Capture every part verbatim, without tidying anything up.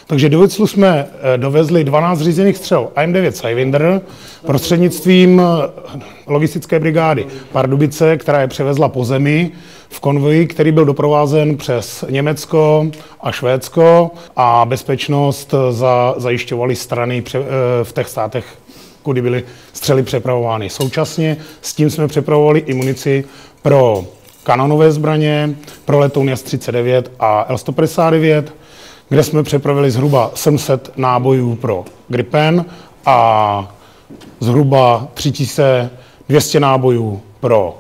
Takže do Viclu jsme dovezli dvanáct řízených střel A M devět Sidewinder prostřednictvím logistické brigády Pardubice, která je převezla po zemi v konvoji, který byl doprovázen přes Německo a Švédsko a bezpečnost za, zajišťovaly strany v těch státech, kudy byly střely přepravovány. Současně s tím jsme přepravovali i munici pro kanonové zbraně, pro letoun Jas třicet devět a L sto padesát devět, kde jsme přepravili zhruba sedm set nábojů pro Gripen a zhruba tři tisíce dvě stě nábojů pro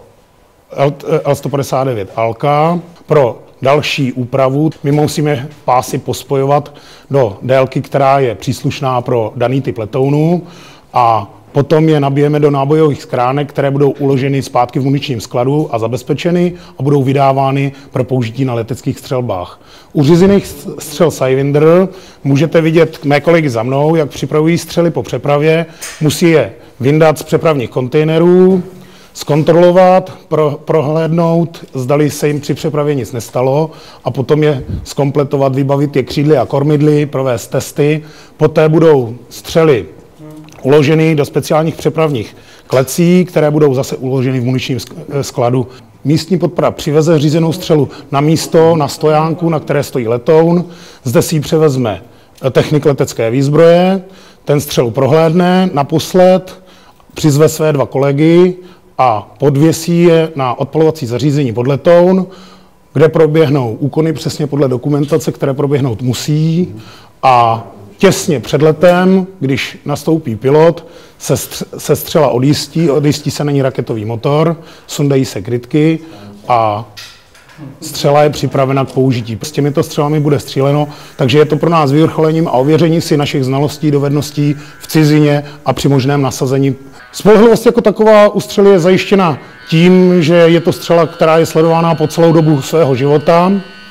L sto padesát devět Alka. Pro další úpravu my musíme pásy pospojovat do délky, která je příslušná pro daný typ letounu, a potom je nabijeme do nábojových skránek, které budou uloženy zpátky v muničním skladu a zabezpečeny a budou vydávány pro použití na leteckých střelbách. U řízených střel Sidewinder můžete vidět mé kolegy za mnou, jak připravují střely po přepravě. Musí je vyndat z přepravních kontejnerů, zkontrolovat, pro, prohlédnout, zdali se jim při přepravě nic nestalo, a potom je zkompletovat, vybavit je křídly a kormidly, provést testy. Poté budou střely uloženy do speciálních přepravních klecí, které budou zase uloženy v muničním skladu. Místní podpora přiveze řízenou střelu na místo, na stojánku, na které stojí letoun. Zde si ji převezme technik letecké výzbroje, ten střelu prohlédne naposled, přizve své dva kolegy a podvěsí je na odpalovací zařízení pod letoun, kde proběhnou úkony přesně podle dokumentace, které proběhnout musí, a těsně před letem, když nastoupí pilot, se, stř- se střela odjistí, odjistí se na ní raketový motor, sundají se krytky a střela je připravena k použití. S těmito střelami bude stříleno, takže je to pro nás vyvrcholením a ověření si našich znalostí, dovedností v cizině a při možném nasazení. Spolehlivost jako taková u střely je zajištěna tím, že je to střela, která je sledována po celou dobu svého života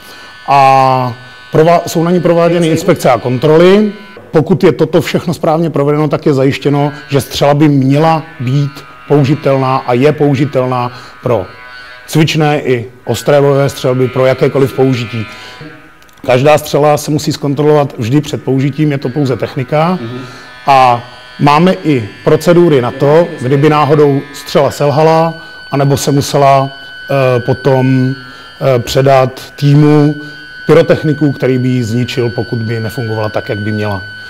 a jsou na ní prováděny inspekce a kontroly. Pokud je toto všechno správně provedeno, tak je zajištěno, že střela by měla být použitelná a je použitelná pro cvičné i ostré bojové střelby, pro jakékoliv použití. Každá střela se musí zkontrolovat vždy před použitím, je to pouze technika. A máme i procedury na to, kdyby náhodou střela selhala, anebo se musela e, potom e, předat týmu pyrotechniků, který by ji zničil, pokud by nefungovala tak, jak by měla.